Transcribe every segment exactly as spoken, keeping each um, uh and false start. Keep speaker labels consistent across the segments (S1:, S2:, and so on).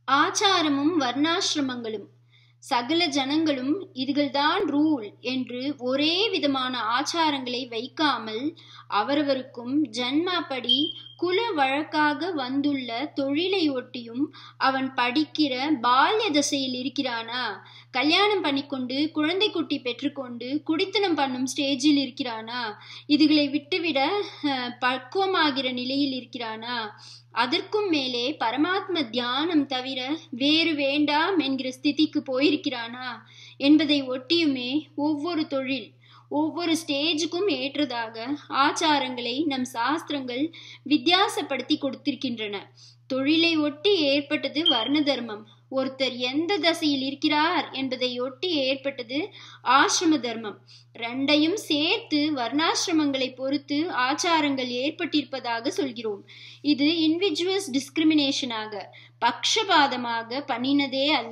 S1: ஆச்சாரமும் வர்ணாசிரமங்களும். சகல ஜனங்களும் இதுகள்தான் ரூல் என்று ஒரே விதமான ஆச்சாரங்களை வைக்காமல் அவரவருக்கும் ஜன்மாப்படி குல வழக்காக வந்துள்ள தொழிலை ஒட்டியும் அவன் படிக்கிற பால்ய தசையில் இருக்கிறானா, கல்யாணம் பண்ணிக்கொண்டு குழந்தை குட்டி பெற்றுக்கொண்டு குடித்தனம் பண்ணும் ஸ்டேஜில் இருக்கிறானா, இதுகளை விட்டுவிட பக்குவமாகிற நிலையில் இருக்கிறானா, அதற்கும் மேலே பரமாத்ம தியானம் தவிர வேறு வேண்டாம் என்கிற ஸ்திதிக்கு போயிருக்கிறானா என்பதை ஒட்டியுமே ஒவ்வொரு தொழில் ஒவ்வொரு ஸ்டேஜுக்கும் ஏற்றதாக ஆச்சாரங்களை நம் சாஸ்திரங்கள் வித்தியாசப்படுத்தி கொடுத்திருக்கின்றன. தொழிலை ஒட்டி ஏற்பட்டது வர்ண தர்மம். ஒருத்தர் எந்த தசையில் இருக்கிறார் என்பதை ஒட்டி ஏற்பட்டது ஆசிரம தர்மம். ரெண்டையும் சேர்த்து வர்ணாசிரமங்களை பொறுத்து ஆச்சாரங்கள் ஏற்பட்டிருப்பதாக சொல்கிறோம். இது இன்டிவிஜுவல்ஸ் டிஸ்கிரிமினேஷனாக பக்ஷபாதமாக பண்ணினதே அல்ல.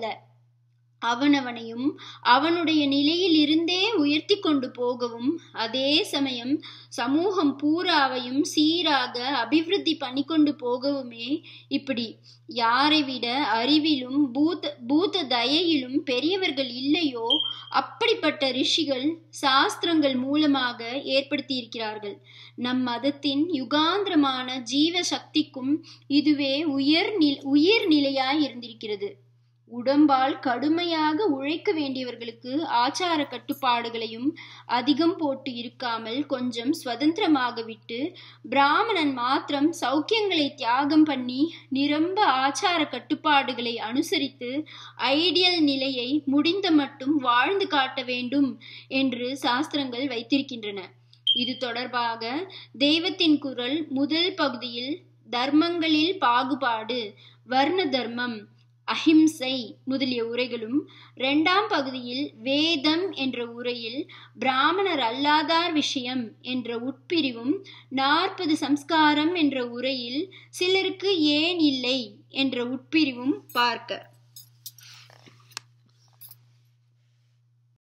S1: அவனவனையும் அவனுடைய நிலையில் இருந்தே உயர்த்தி கொண்டு போகவும் அதே சமயம் சமூகம் பூராவையும் சீராக அபிவிருத்தி பண்ணி கொண்டு போகவுமே இப்படி. யாரை விட அறிவிலும் பூத பூத தயையிலும் பெரியவர்கள் இல்லையோ அப்படிப்பட்ட ரிஷிகள் சாஸ்திரங்கள் மூலமாக ஏற்படுத்தி இருக்கிறார்கள். நம் மதத்தின் யுகாந்திரமான ஜீவ சக்திக்கும் இதுவே உயர் உயிர் நிலையாய் இருந்திருக்கிறது. உடம்பால் கடுமையாக உழைக்க வேண்டியவர்களுக்கு ஆச்சார கட்டுப்பாடுகளையும் அதிகம் போட்டு இருக்காமல் கொஞ்சம் சுதந்திரமாக விட்டு, பிராமணன் மாத்திரம் சௌக்கியங்களை தியாகம் பண்ணி நிரம்ப ஆச்சார கட்டுப்பாடுகளை அனுசரித்து ஐடியல் நிலையை முடிந்த மட்டும் வாழ்ந்து காட்ட வேண்டும் என்று சாஸ்திரங்கள் வைத்திருக்கின்றன. இது தொடர்பாக தெய்வத்தின் குரல் முதல் பகுதியில் தர்மங்களில் பாகுபாடு, வர்ண தர்மம், அஹிம்சை முதலிய உரைகளும், இரண்டாம் பகுதியில் வேதம் என்ற உரையில் பிராமணர் அல்லாதார் விஷயம் என்ற உட்பிரிவும், நாற்பது சம்ஸ்காரம் என்ற உரையில் சிலருக்கு ஏன் இல்லை என்ற உட்பிரிவும் பார்க்க